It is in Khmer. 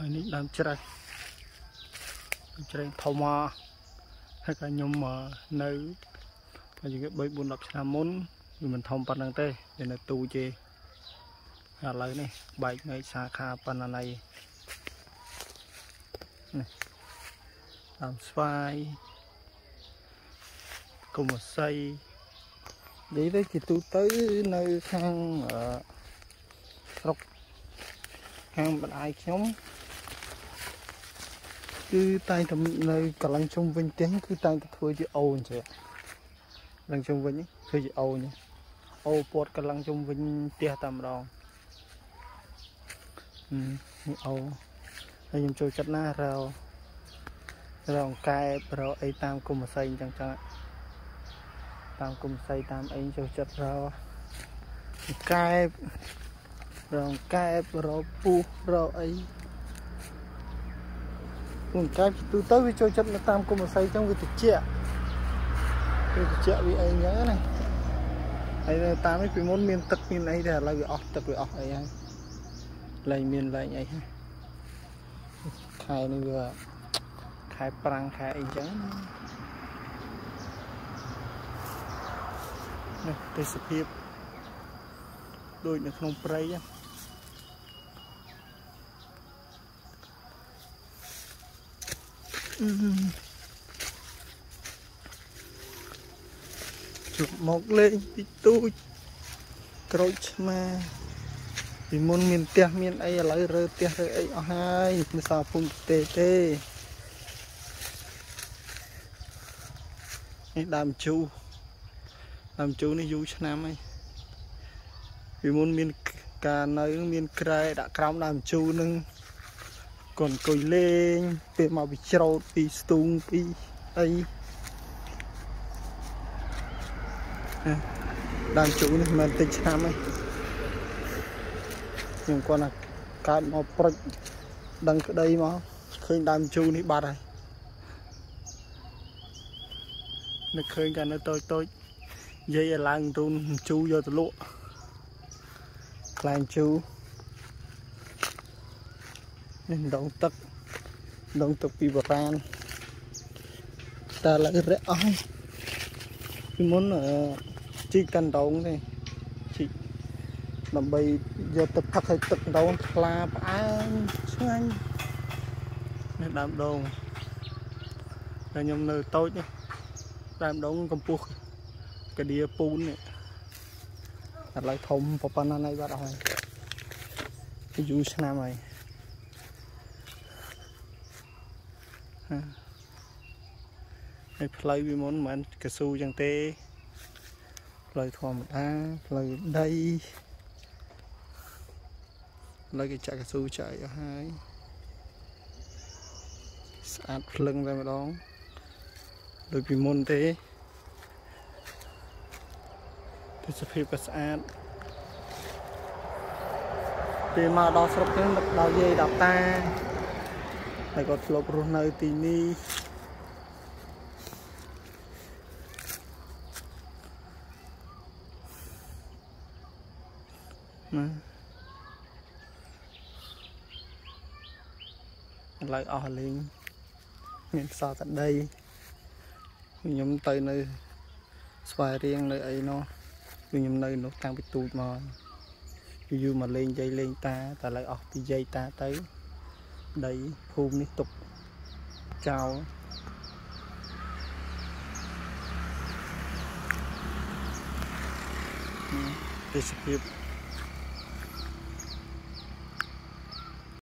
នេះដើមជ្រៃធំមកហើយក៏ខ្ញុំនៅបើនិយាយ3 4 10ឆ្នាំមុនវាមិនធំប៉ុណ្្នឹងទេវានៅទូជេឥឡូវនេះបែកនៅសាខាបណ្ណាល័យនេះដើមស្វាយគុំស័យនេះទៅជាទូទៅនៅខាងស្រុកខាងបណ្ដាយខ្ញុំគឺតែងតែនៅកន្លែងជុំវិញផ្ទះគឺតែងតែធ្វើជាអូនចេះកន្លែងជុំវិញធ្វើជាអូនអូពតកន្លែងជុំវិញផ្ទះតែម្ដងនេះអូហើយខ្ញុំចូលចិត្តណារអង្កែបរអីតាមគុំស័យអញ្ចឹងតាមគុំស័យតាមអីចូលចិត្តរអង្កែបរពុះរអីអង្កែបទូទៅវាចូលចិត្តនៅតាមគុំស័យអញ្ចឹងវាត្រជាក់វាអីអញ្ចឹងណាហើយនៅតាមនេះពីមុនមានទឹកមានអីតែឥឡូវវាអស់ទឹកវាអស់អីហើយលែងមានលែងអីហើយខែនេះវាខែប្រាំងខែអីចឹងនេះទេសភាពដូចនៅក្នុងព្រៃជុំមកលេងទីទូចក្រូចឆ្មាពីមុនមានផ្ទះមានអីឥឡូវរើផ្ទះរើអីអស់ហើយមិនសល់ភូមិទេនេះដើមជូនេះយូរឆ្នាំហើយពីមុនមានការនៅមានក្រែដាក់ក្រោមដើមជូនឹងកូនអង្គុយលេងពេលមកពីច្រូតពីស្ទូងពីអីដើមជូនេះមិនតិចឆ្នាំហើយខ្ញុំគាត់ថាកើតមកប្រុចដឹងក្តីមកឃើញដើមជូនេះបាត់ហើយនឹកឃើញកាលនៅតូចនិយាយឲ្យឡើងរូនជូយកទៅលក់ខ្លែងជូនេះដងទឹកពីបុរាណតែឥឡូវរះអស់ហើយពីមុនជីកកាន់ដងទេជីកដើម្បីយកទឹកផឹកឲ្យទឹកដងថ្លាផ្អែមឆ្ងាញ់នេះដើមដងតែខ្ញុំនៅតូចនេះដើមដងកម្ពស់កាឌៀពូននេះឥឡូវធំប៉ុណ្ណាហើយបាត់អស់ហើយយូរឆ្នាំហើយហើយផ្លូវវាមុនមិនមែនកស៊ូចឹងទេផ្លូវធម្មតាផ្លូវដីឥឡូវគេចាក់កស៊ូចាក់អស់ហើយស្អាតភ្លឹងតែម្ដងដូចពីមុនទេទេសភាពក៏ស្អាតពេលមកដល់ស្រុកនេះនឹកដល់យាយដល់តាហើយគាត់ធ្លាប់រស់នៅទីនេះណាឥឡូវអស់លេងមានសល់តែដីខ្ញុំទៅនៅស្វាយរៀងនៅអីនោះខ្ញុំនៅនោះតាំងពីទូចមកយូរមកលេងយាយលេងតាតែឥឡូវអស់ពីយាយតាទៅដីភូមិនេះទុកចោលទេសភាព